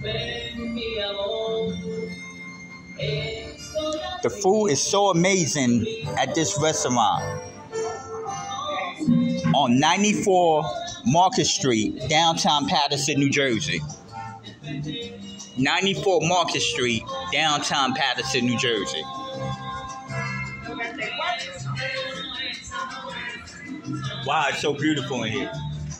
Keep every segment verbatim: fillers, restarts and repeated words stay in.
The food is so amazing at this restaurant on ninety-four Market Street, downtown Paterson, New Jersey. ninety-four Market Street, downtown Paterson, New Jersey. Wow, it's so beautiful in here.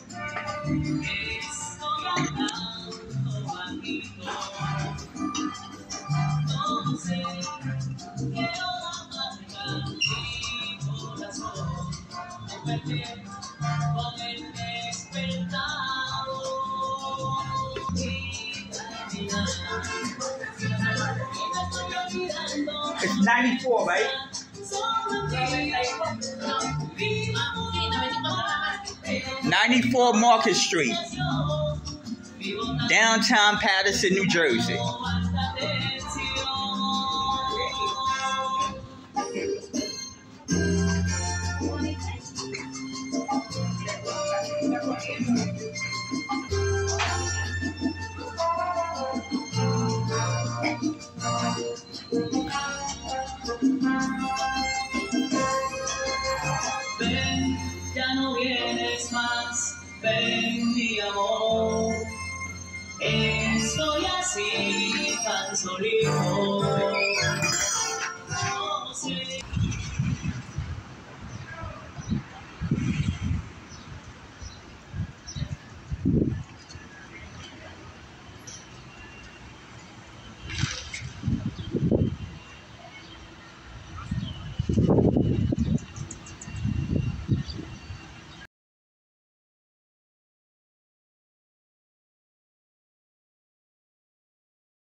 It's ninety-four, right? ninety-four Market Street, downtown Paterson, New Jersey. Ven, ya no vienes más, ven mi amor, estoy así tan solito.